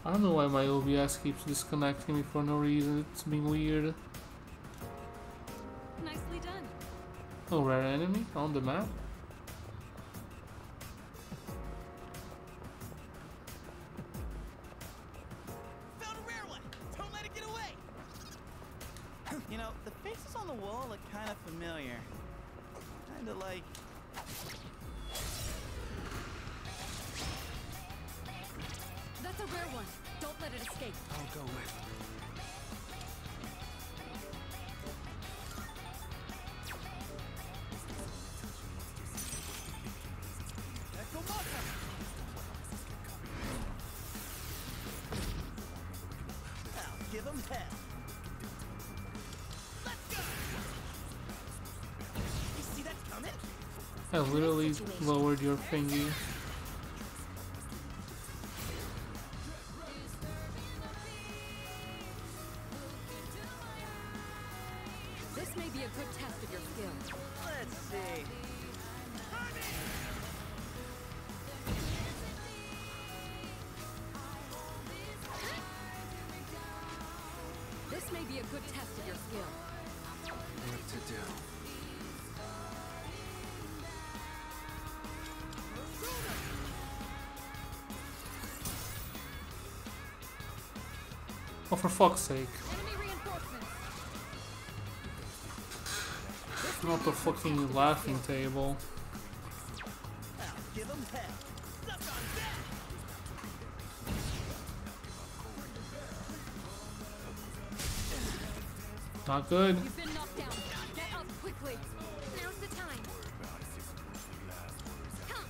I don't know why my OBS keeps disconnecting me for no reason. It's being weird. Nicely done. Oh, rare enemy on the map? Found a rare one! Don't let it get away! You know, the faces on the wall look kind of familiar. Kinda like... That's a rare one. Don't let it escape. I'll go with. I'll give him hell. Let's go! You see that coming? I literally lowered your thingy. This may be a good test of your skill. Let's see. This may be a good test of your skill. What to do? Oh, for fuck's sake. Enemy reinforcements. Not the fucking laughing table. I'll give him hell. Stuck on that! Not good. You've been knocked down. Get up quickly. Now's the time. Come.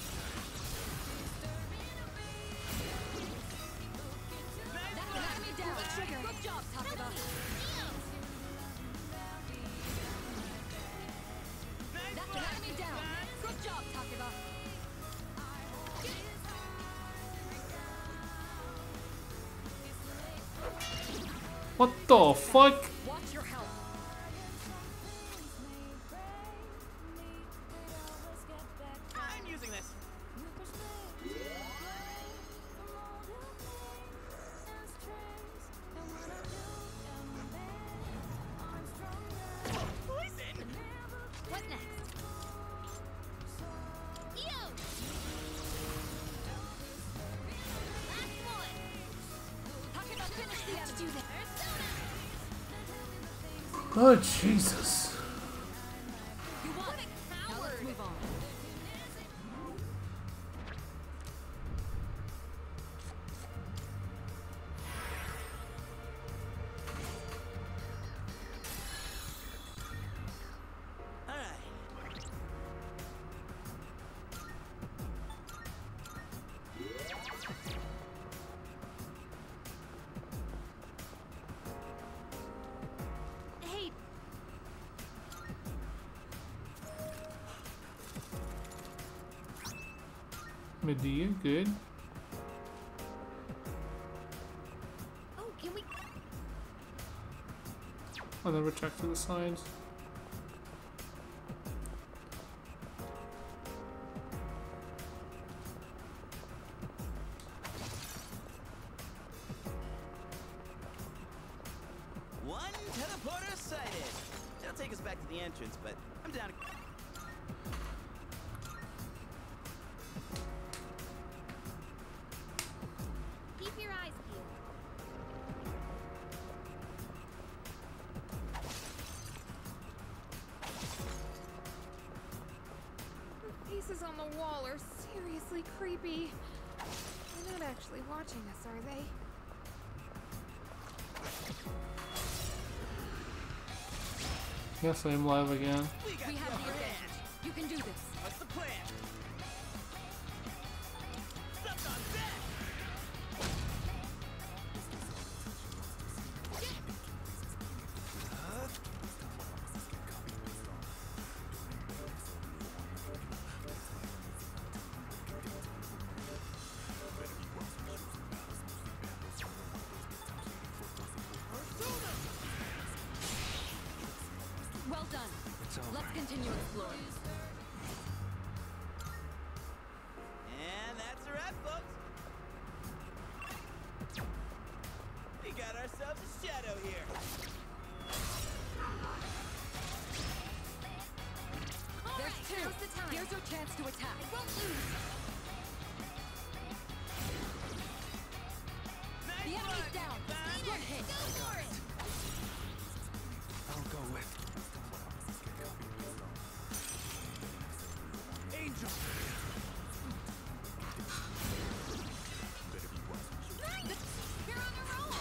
That's an enemy down. Good job, Takeba. That's an enemy down. Good job, Takeba. What the fuck? Watch your health. I'm using this. Poison! What next? You! Last one! Takeba, finish the enemy. Do that. Oh, Jesus. You won it. Now let's move on. All right. Hey, Medea, good. oh, can we? I'll never check to the sides. One teleporter sighted. That'll take us back to the entrance, but I'm down to... Keep your eyes peeled. The faces on the wall are seriously creepy. They're not actually watching us, are they? Yes, I am live again. We got We have the the upper advantage. hand. You can do this. What's the plan? Stuck on that! Well done. It's over. Let's continue exploring. And that's a wrap, folks. Here's your chance to attack. I won't lose. The enemy's down. Good hit. Go for it. I'll go with Angel. You're on a roll.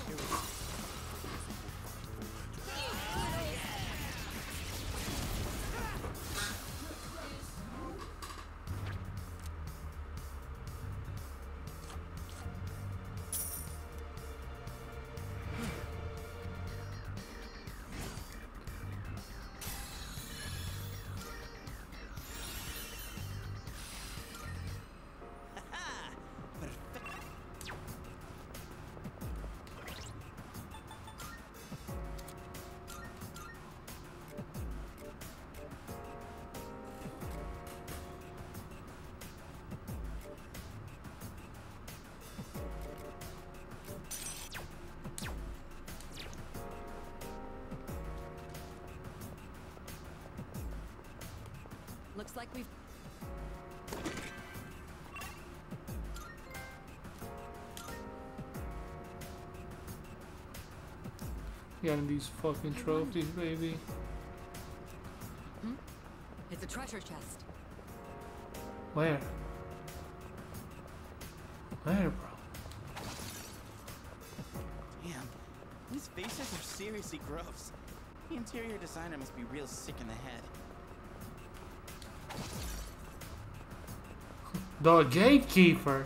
Looks like we've. Getting these fucking trophies, baby. It's a treasure chest. Where? Where, bro? Damn, these faces are seriously gross. The interior designer must be real sick in the head. The gatekeeper.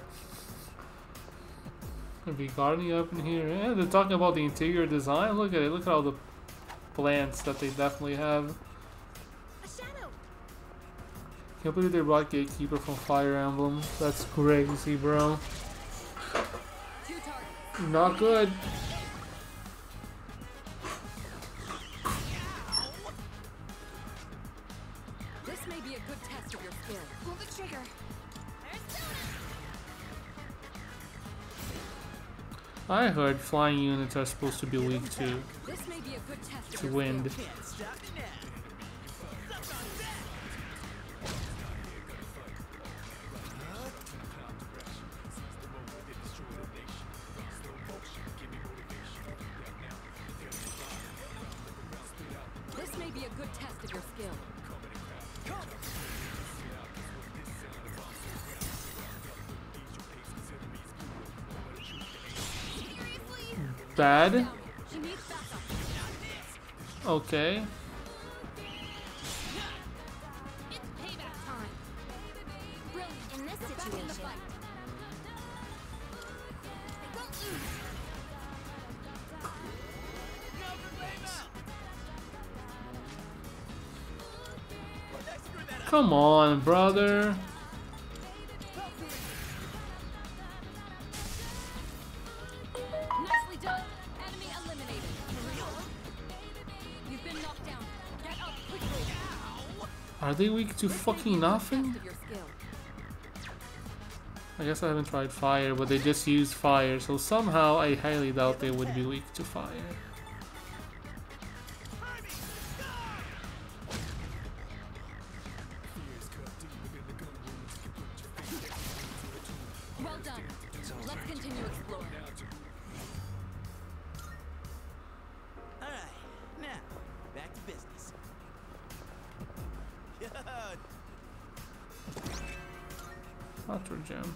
Gonna be guarding up in here. Yeah, they're talking about the interior design. Look at it. Look at all the plants that they definitely have. A shadow. Can't believe they brought Gatekeeper from Fire Emblem. That's crazy, bro. 2 targets. Not good. This may be a good test of your skill. Pull the trigger. I heard flying units are supposed to be weak to This may be a good test of your wind. skill. Can't stop me now. Suck on that. This may be a good test of your skill. Bad. She needs backup. Okay. It's payback time. Brilliant. In this situation. They won't lose. No good labor. Screw that up. Come on, brother. Nicely done. Enemy eliminated. You've been knocked down. Get up quickly. Are they weak to fucking nothing? Test of your skill. I guess I haven't tried fire, but they just used fire, so somehow I highly doubt they would be weak to fire. Well done. Let's continue exploring. All right, now back to business. Good. Water gem.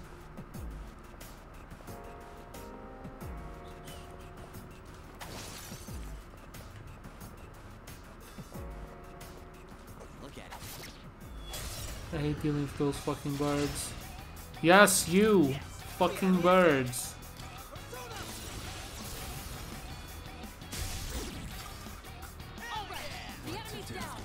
Look at it. I hate dealing with those fucking birds. Yes, you! Fucking birds. All right. The enemy's down.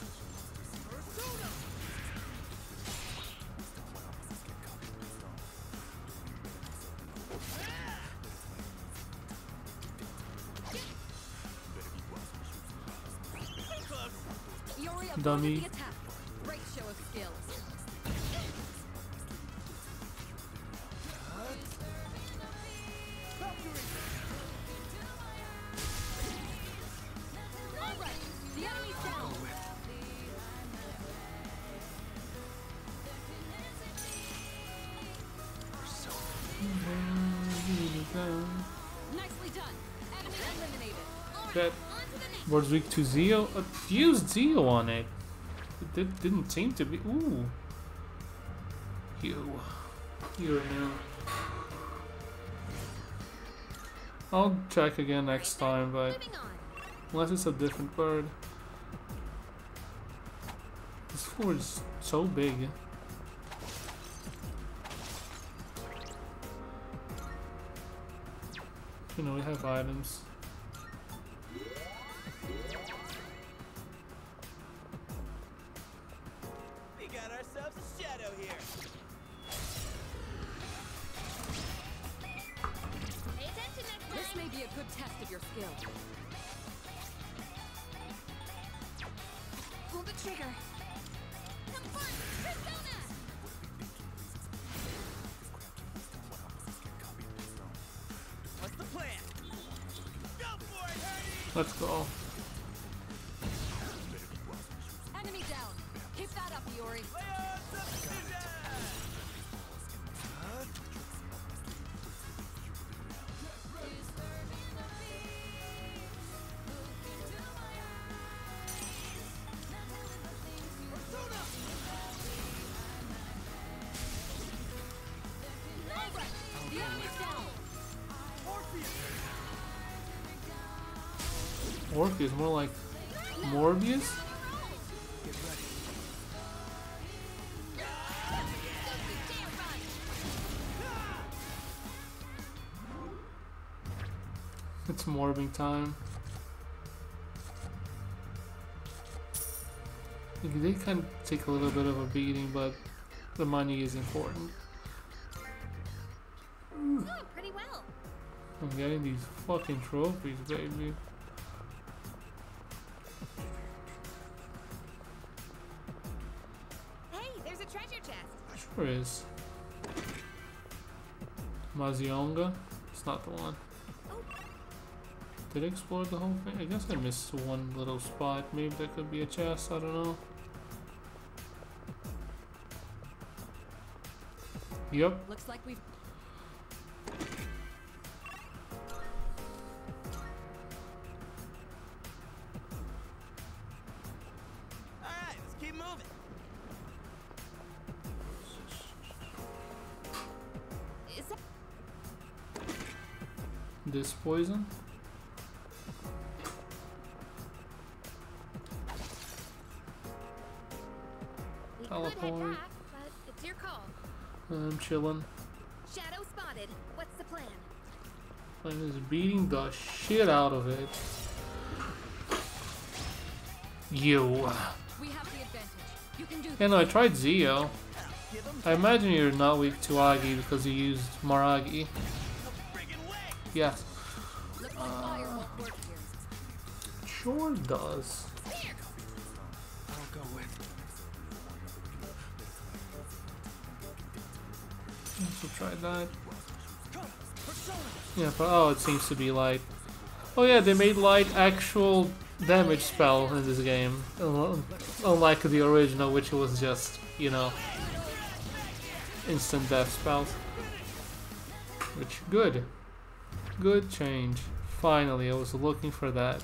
Yuri avoided Dummy. the attack. Great show of skills. All right. The enemy's down. down. Nicely done. Enemy eliminated. That was weak to Zeo. Used Zeo on it. Didn't seem to be. Ooh. You're new. I'll check again next time, but Moving on. unless it's a different bird. This floor is so big. You know, we have items. We got ourselves a shadow here. Pay attention next time. This may be a good test of your skill. Pull the trigger. Come on, Persona! What's the plan? Go for it, Hardy! Let's go. Enemy down. Keep that up, Iori. Leon Substitution! Alright, the enemy's down. Orpheus, more like Morbius? It's morbing time. They can take a little bit of a beating, but the money is important. Doing pretty well. I'm getting these fucking trophies, baby. Hey, there's a treasure chest. Sure is. Mazionga? It's not the one. Did I explore the whole thing? I guess I missed one little spot. Maybe that could be a chest, I don't know. Yep. Looks like we've... Alright, let's keep moving. Is that... This poison? We Teleport. could head back, but it's your call. I'm chilling. Shadow spotted. What's the plan? Plan is beating the shit out of it. You. We have the advantage. You can do this. Yeah, no, I tried Zeo. Give him I imagine you're not weak to Agi because you used Maragi. friggin' way! Yes. Looks like fire won't work here. Sure does. I'll go with. Let's try that. Come, Persona! Yeah, but oh, it seems to be light. Oh yeah, they made light actual damage spell in this game. Unlike the original, which was just, you know, instant death spells. Which, good. Good change. Finally, I was looking for that.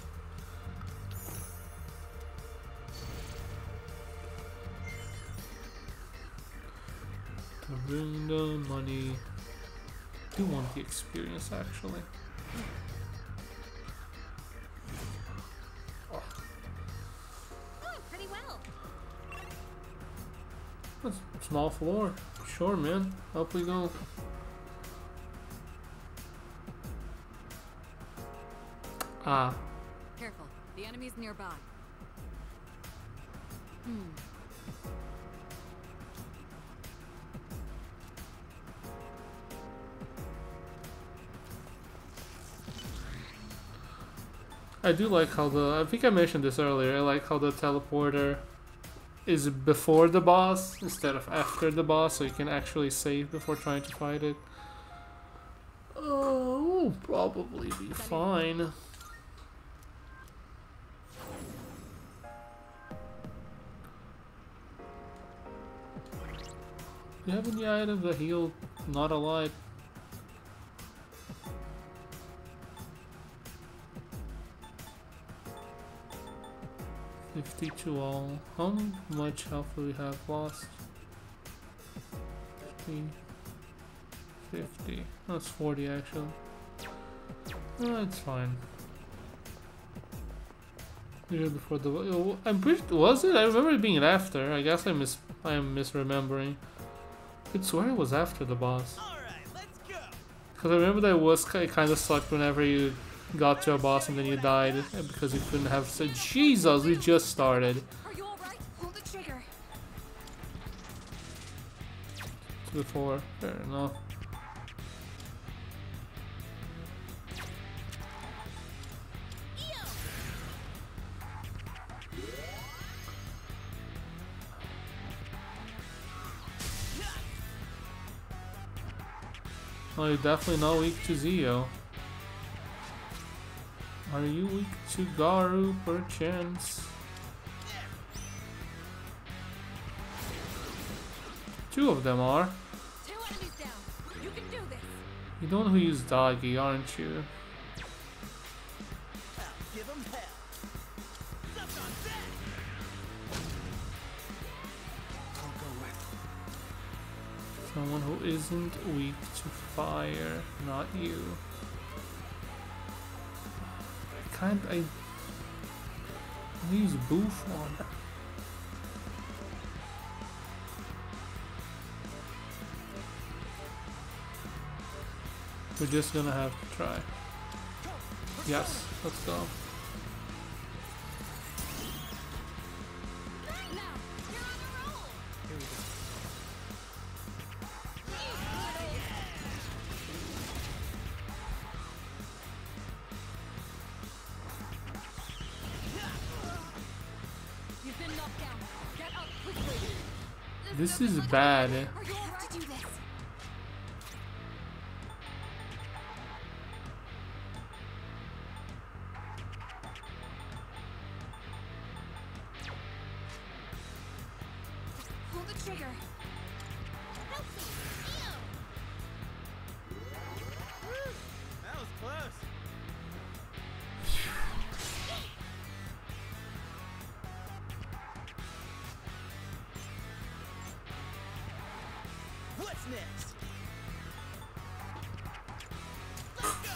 To bring the money. I do want the experience, actually. Doing pretty well. That's a small floor. Sure, man. Up we go. Ah. Careful. The enemy's nearby. I do like how I think I mentioned this earlier, I like how the teleporter is before the boss instead of after the boss, so you can actually save before trying to fight it. Oh, we'll probably be fine. Do you have any items that heal not a lot? 52 all. How much health do we have lost? 50. 50. That's 40 actually. No, it's fine. Usually before the... I'm pretty... Was it? I remember it being after. I guess I am misremembering. I could swear it was after the boss. All right, let's go. Because I remember that it kind of sucked whenever you got to a boss and then you died because you couldn't have said, Jesus, we just started. Are you alright? Pull the trigger. Before, fair enough. Oh, you're definitely not weak to Zio. Are you weak to Garu, perchance? Two of them are. 2 enemies down. You can do this. You're the one who used Doggy, aren't you? Give 'em hell. Suck on that. I'll go with. Someone who isn't weak to fire, not you. I use Buffon. We're just gonna have to try. Yes, let's go. Now, you're on a roll. Here we go. You've been knocked down. Get up quickly. This is bad. Are you alright? To do this. Pull the trigger. Help me, Eo! That was close. What's next? Let's go.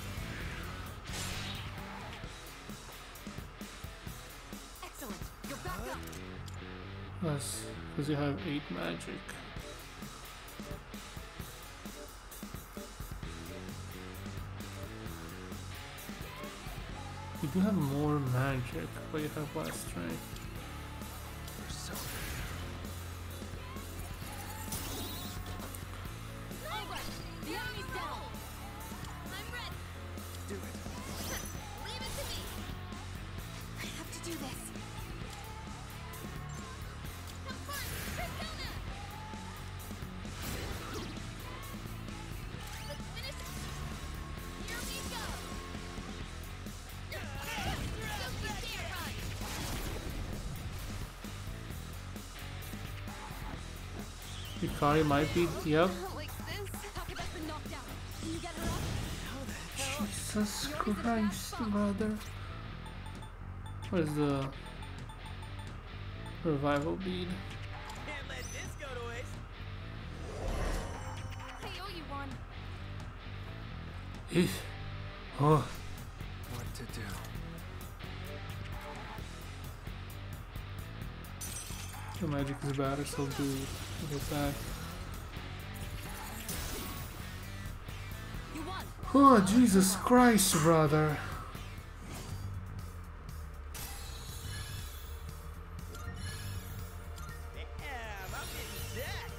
Excellent. You're back up. Yes, because you have 8 magic. You do have more magic, but you have less strength. We're so Alright. The enemy's down. I'm ready. do it. Leave it to me. I have to do this. Have fun, Persona! Let's finish. Here we go. Don't be terrified. Yukari might be. Yep. Not like this. Takeba's been knocked down. Can you get her up? Jesus Christ, brother. Where's the revival bead? Can't let this go to waste. I owe you one. Oh, What to do? the magic is bad, so do get back. You won. Oh, Jesus Christ, brother. Damn, I'm getting jacked.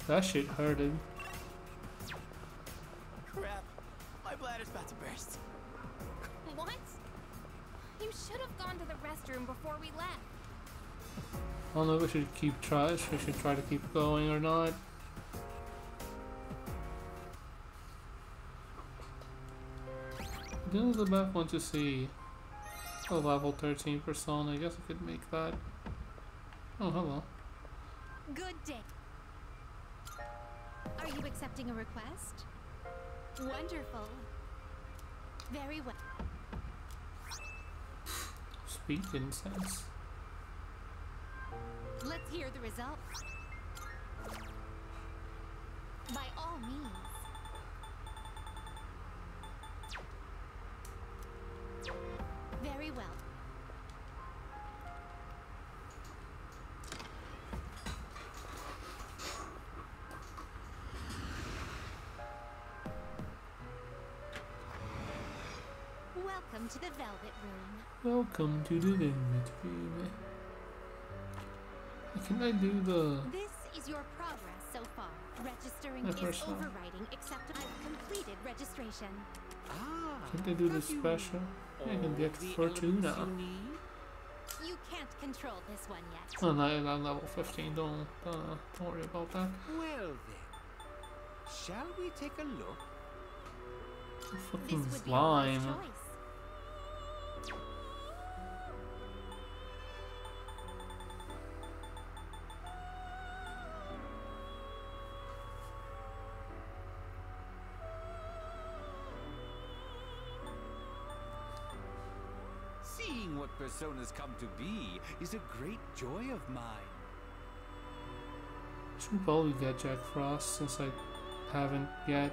That shit hurted. Crap. My bladder's about to burst. What? You should have gone to the restroom before we left. I don't know if we should we should try to keep going or not. This is the best one to see. A level 13 persona, I guess I could make that. Oh, hello. Good day. Are you accepting a request? Wonderful. Very well. Speed incense. Let's hear the results. By all means. Very well. Welcome to the Velvet Room. Welcome to the Velvet Room. Can I do the... This is your progress so far. Registering My is first one. overriding acceptable. I've completed registration. Can I do the special? I can get Fortuna. You can't control this one yet. Oh no, I'm level 15, don't worry about that. Well then, shall we take a look? This Fucking would be a wise slime. choice. Seeing what personas come to be is a great joy of mine. Should probably get Jack Frost since I haven't yet.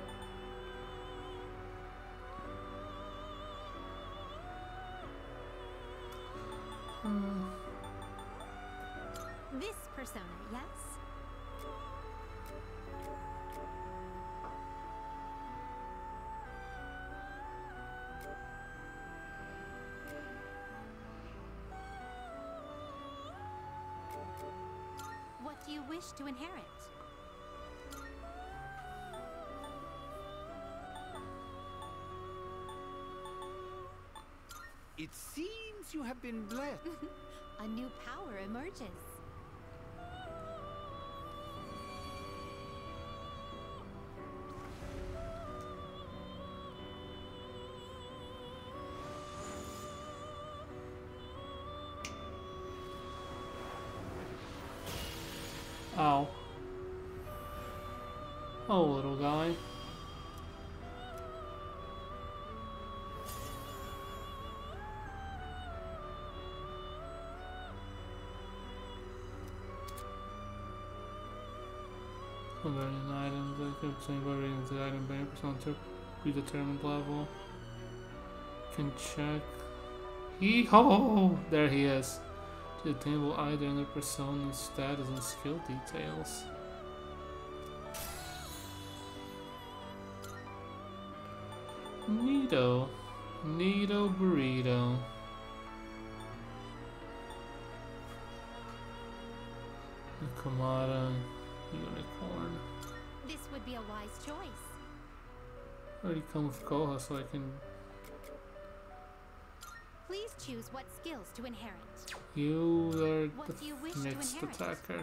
This persona, yes? What do you wish to inherit? It seems you have been blessed. A new power emerges. Ow. Oh, little guy. Converting items, I could say varying the item by % to predetermined level. Can check. Hee-ho! There he is. To enable either in the persona's status and skill details. Neato. Neato burrito. Kamada unicorn. This would be a wise choice. I already come with Koha so I can Please choose what skills to inherit. You are What do you wish the to next inherit? attacker.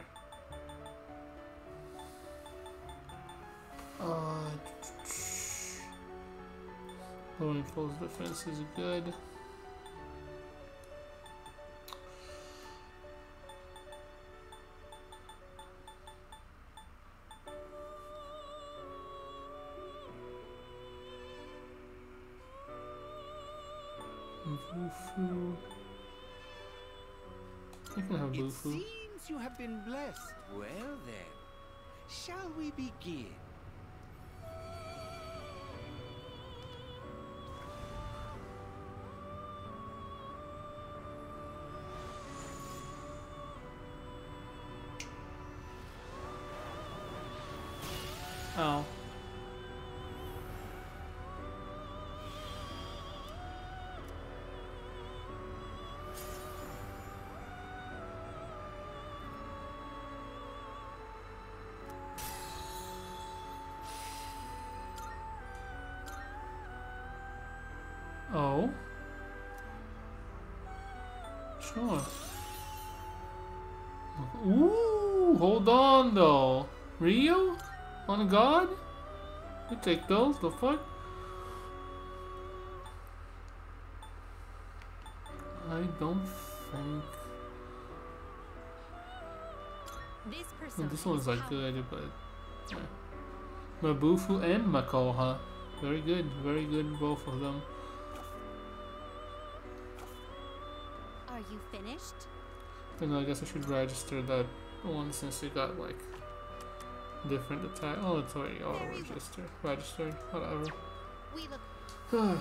Lowering close defense is good. Bufu. I can have It Bufu. seems you have been blessed. Well then, shall we begin? Oh. Oh. Sure. Ooh, hold on though. Rio? On God? You take those, the fuck? I don't think... This persona This one's is like powerful. good, but... Yeah. Mabufu and Makoha. Very good, both of them. Are you finished? And I guess I should register that one since you got like different attack. Oh, it's already auto registered, whatever. We look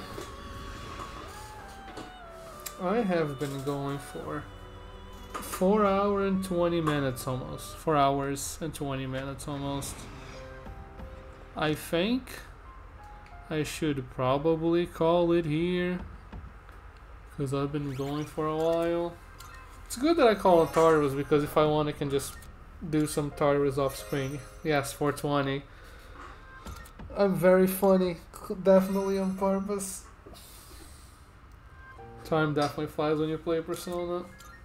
I have been going for 4 hours and 20 minutes almost. 4 hours and 20 minutes almost. I think I should probably call it here because I've been going for a while. It's good that I call it Tartarus because if I want I can just do some Tartarus off screen. Yes, 420. I'm very funny, definitely on purpose. Time definitely flies when you play Persona.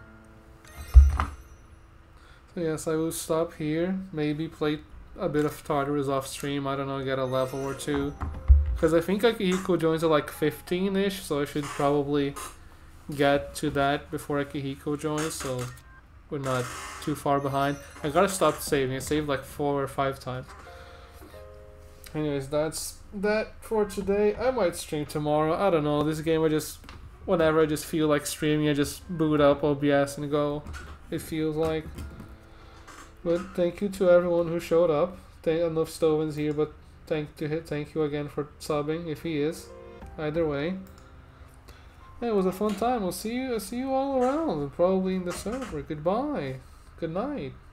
So yes, I will stop here. Maybe play a bit of Tartarus off stream. I don't know, get a level or two. Because I think Akihiko joins at like 15-ish, so I should probably get to that before Akihiko joins, so we're not too far behind. I gotta stop saving. I saved like 4 or 5 times. Anyways, that's that for today. I might stream tomorrow. I don't know. This game, whenever I just feel like streaming, I just boot up OBS and go. It feels like. But thank you to everyone who showed up. I don't know if Stoven's here, but thank you again for subbing if he is. Either way. Yeah, it was a fun time. I'll see you all around, and probably in the server. Goodbye. Good night.